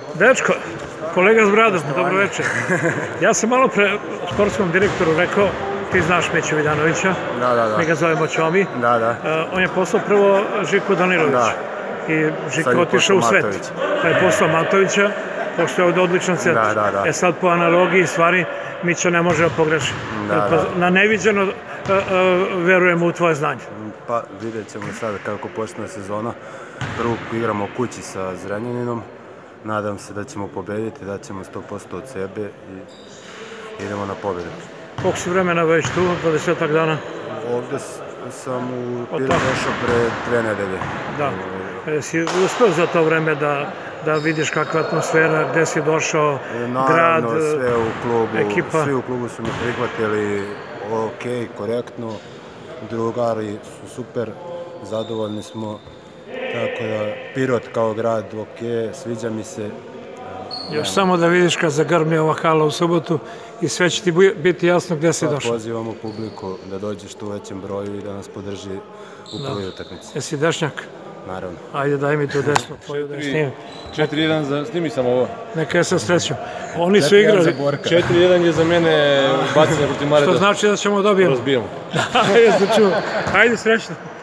Dečko, kolega s bradom, dobro večer. Ja sam malo pre sportskom direktoru rekao, ti znaš Miću Vidanovića, mi ga zovemo Ćomi. On je poslao prvo Žiku Danilović i Žiko otišao u svet. Pa je poslao Matovića, pošto je ovdje odličan centar. Sad po analogiji stvari Mića ne može da pogreši. Na neviđeno verujemo u tvoje znanje. Pa vidjet ćemo sad kako počne sezona. Prvo igramo kući sa Zrenjaninom. Nadam se da ćemo pobediti, da ćemo 100% od sebe i idemo na pobjedu. Koliko si vremena već tu, 20 dana? Ovdje sam u Pilu došao pre 2 nedelje. Da. Si uspeo za to vreme da vidiš kakva atmosfera, gde si došao, grad, ekipa? Svi u klubu su me prihvatili ok, korektno. Drugari su super, zadovoljni smo. Tako da, Pirot kao grad, ok, sviđa mi se. Još samo da vidiš kad zagrmi ova hala u subotu i sve će ti biti jasno gdje si došao. Pozivamo publiku da dođe što u većem broju i da nas podrži u prvoj utakmici. Jesi dešnjak? Naravno. Ajde, daj mi tu desnu tvoju da snimim. 4-1, snimi sam ovo. Neka je sa srećom. Oni su igrali. 4-1 je za mene bacanje protiv Mareta. Što znači da ćemo dobijemo. Razbijemo. Ajde, srećno.